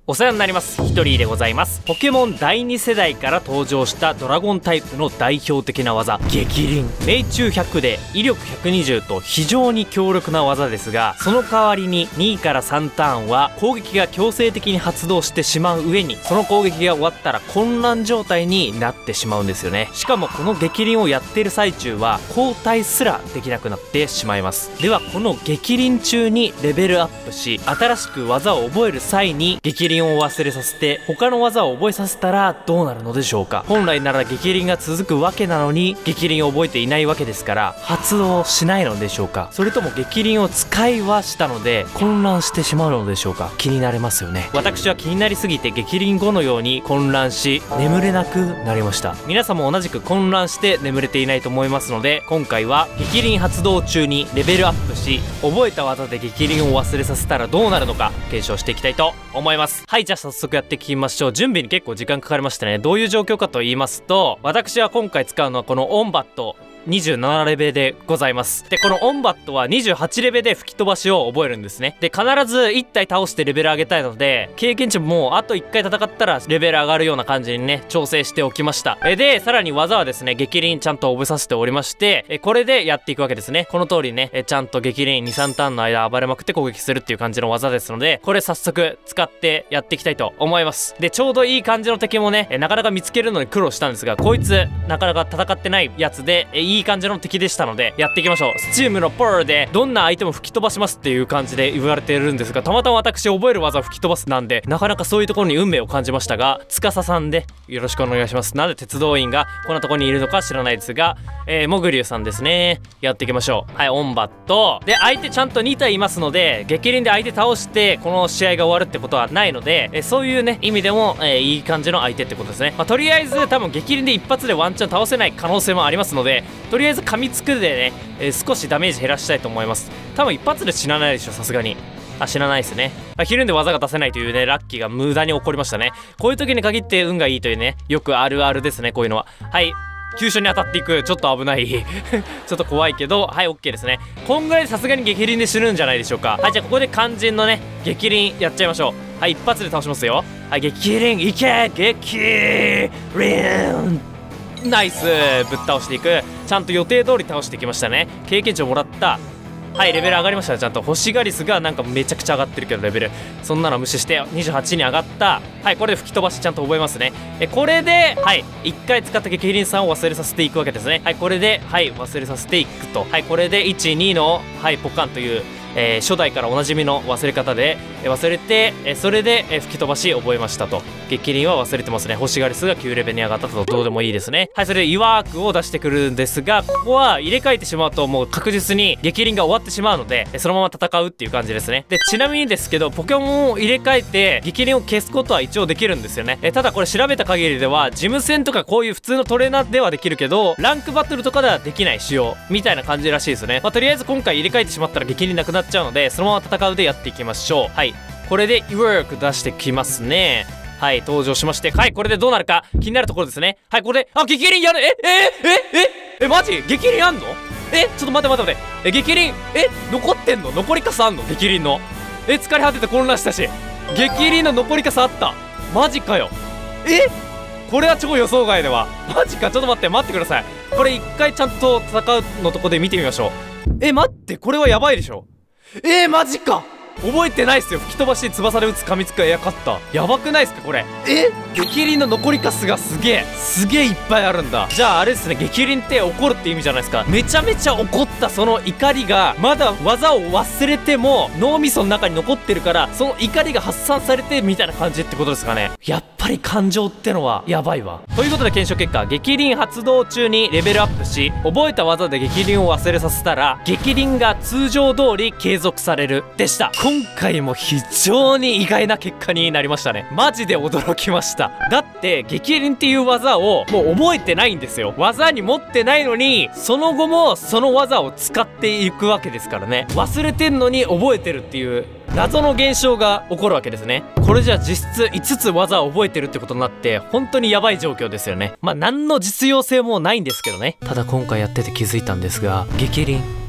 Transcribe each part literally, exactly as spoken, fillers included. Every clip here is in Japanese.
お世話になります。ヒトリーでございます。ポケモンだいに世代から登場したドラゴンタイプの代表的な技、激鱗。命中ひゃくで威力ひゃくにじゅうと非常に強力な技ですが、その代わりににからさんターンは攻撃が強制的に発動してしまう上に、その攻撃が終わったら混乱状態になってしまうんですよね。しかもこの激鱗をやっている最中は交代すらできなくなってしまいます。ではこの激鱗中にレベルアップし、新しく技を覚える際に激鱗を忘れさせて他の技を覚えさせたらどうなるのでしょうか。本来なら激鱗が続くわけなのに激鱗を覚えていないわけですから発動しないのでしょうか。それとも激鱗を使いはしたので混乱してしまうのでしょうか。気になりますよね。私は気になりすぎて激鱗後のように混乱し眠れなくなりました。皆さんも同じく混乱して眠れていないと思いますので、今回は激鱗発動中にレベルアップし覚えた技で激鱗を忘れさせたらどうなるのか検証していきたいと思います。はい、じゃあ早速やっていきましょう。準備に結構時間かかりましたね。どういう状況かと言いますと、私は今回使うのはこのオンバットにじゅうななレベルでございます。で、このオンバットはにじゅうはちレベルで吹き飛ばしを覚えるんですね。で、必ずいち体倒してレベル上げたいので、経験値もあといっかい戦ったらレベル上がるような感じにね、調整しておきました。えで、さらに技はですね、激鱗ちゃんと覚えさせておりまして、えこれでやっていくわけですね。この通りね、えちゃんと激鱗に、さんターンの間暴れまくって攻撃するっていう感じの技ですので、これ早速使ってやっていきたいと思います。で、ちょうどいい感じの敵もね、えなかなか見つけるのに苦労したんですが、こいつなかなか戦ってないやつで、えいい感じの敵でしたのでやっていきましょう。スチームのパワーでどんな相手も吹き飛ばしますっていう感じで言われているんですが、たまたま私覚える技を吹き飛ばすなんでなかなかそういうところに運命を感じましたが、司さんでよろしくお願いします。なんで鉄道員がこんなところにいるのか知らないですが、えー、モグリュウさんですね。やっていきましょう。はい、オンバットで相手ちゃんとに体いますので、激鱗で相手倒してこの試合が終わるってことはないので、えー、そういうね意味でも、えー、いい感じの相手ってことですね。まあ、とりあえず多分激鱗で一発でワンチャン倒せない可能性もありますので、とりあえず噛みつくでね、えー、少しダメージ減らしたいと思います。多分一発で死なないでしょ、さすがに。あ、知らないですね。あ、ひるんで技が出せないというね、ラッキーが無駄に起こりましたね。こういう時に限って運がいいというね、よくあるあるですね、こういうのは。はい。急所に当たっていく。ちょっと危ない。ちょっと怖いけど、はい、OK ですね。こんぐらいでさすがに激鱗で死ぬんじゃないでしょうか。はい、じゃあここで肝心のね、激鱗やっちゃいましょう。はい、一発で倒しますよ。はい、激鱗いけ激鱗ナイス。ぶっ倒していく。ちゃんと予定通り倒してきましたね。経験値をもらった。はい、レベル上がりました。ちゃんと星ガリスがなんかめちゃくちゃ上がってるけどレベルそんなの無視してにじゅうはちに上がった。はい、これで吹き飛ばしちゃんと覚えますね。えこれではいいっかい使った激鱗さんを忘れさせていくわけですね。はい、これではい忘れさせていくと。はい、これでいち、にのはいポカンという、えー、初代からおなじみの忘れ方で、えー、忘れて、えー、それで、えー、吹き飛ばし覚えましたと。激鱗は忘れてますね。星ガリスがきゅうレベルに上がったと。どうでもいいですね。はい、それでイワークを出してくるんですが、ここは入れ替えてしまうともう確実に激鱗が終わってしまうので、そのまま戦うっていう感じですね。でちなみにですけど、ポケモンを入れ替えて激鱗を消すことは一応できるんですよね。えただこれ調べた限りでは事務戦とかこういう普通のトレーナーではできるけど、ランクバトルとかではできない仕様みたいな感じらしいですね。まあ、とりあえず今回入れ替えてしまったら激鱗なくなっちゃうので、そのまま戦うでやっていきましょう。はい、これでイワーク出してきますね。はい、登場しまして、はい、これでどうなるか気になるところですね。はい、これであ激鱗やる。えええええマジ激鱗あんの？えちょっと待って待って待ってえ激鱗え残ってんの？残りかさあんの？激鱗のえ疲れ果てて混乱したし激鱗の残りかさあった。マジかよ。えこれは超予想外では。マジか。ちょっと待って待ってください。これ一回ちゃんと戦うのとこで見てみましょう。え待って、これはやばいでしょ。えー、マジか。覚えてないっすよ。吹き飛ばして翼で打つ噛みつくエアカッターやばくないっすかこれ。え激鱗の残りかすがすげえすげえいっぱいあるんだ。じゃああれですね、激鱗って怒るって意味じゃないですか。めちゃめちゃ怒ったその怒りがまだ技を忘れても脳みその中に残ってるから、その怒りが発散されてみたいな感じってことですかね。やっぱり感情ってのはやばいわ。ということで検証結果、激鱗発動中にレベルアップし覚えた技で激鱗を忘れさせたら激鱗が通常通り継続されるでした。今回も非常に意外な結果になりましたね。マジで驚きました。だって激鱗っていう技をもう覚えてないんですよ。技に持ってないのにその後もその技を使っていくわけですからね。忘れてんのに覚えてるっていう謎の現象が起こるわけですね。これじゃ実質いつつ技を覚えてるってことになって本当にやばい状況ですよね。まあ何の実用性もないんですけどね。ただ今回やってて気づいたんですが、激鱗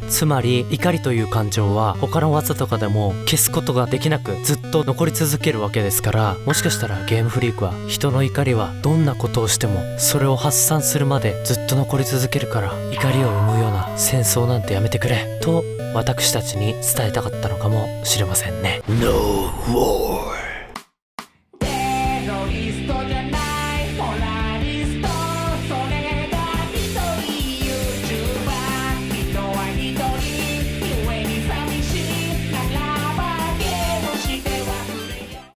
つまり怒りという感情は他の技とかでも消すことができなくずっと残り続けるわけですから、もしかしたらゲームフリークは人の怒りはどんなことをしてもそれを発散するまでずっと残り続けるから、怒りを生むような戦争なんてやめてくれと私たちに伝えたかったのかもしれませんね。 No war